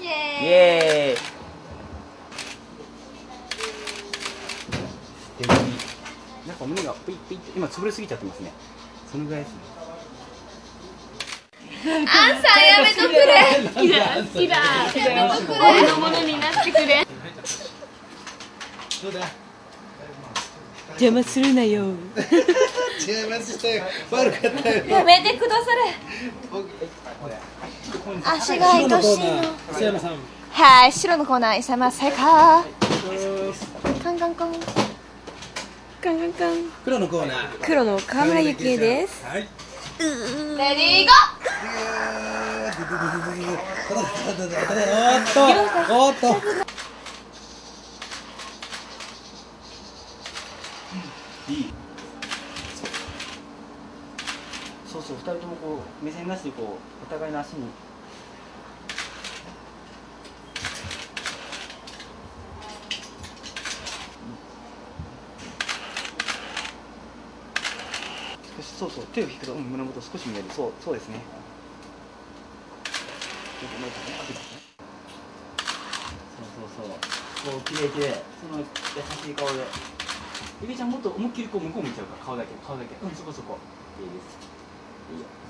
イエーイ。でもなんか胸がピッピッって今潰れすぎちゃってますね。そのぐらいですね。 アンさんやめとくれ。好きだ好きだ。やめとくれ。俺のものになってくれ。 どうだ。 邪魔するなよ。 違いますしたよ。悪かったよ。 やめてくだされ。足が愛しいの。 磯山さん。 はい、白のコーナー、磯山正解。カンカンカン。 カンカンカン。 黒のコーナー。 黒の河村ゆきえです。 はい。 レディーゴー。 おっと。 いい。そうそう、二人ともこう目線なしでこうお互いの足に。少しそうそう、手を引くと、胸元少し見える。そうそうですね。そうそうそう。こう綺麗綺麗。その優しい顔で。ゆりちゃんもっと思いっきりこう向こう向いちゃうから、顔だけ。そこそこ。いいです。いいよ。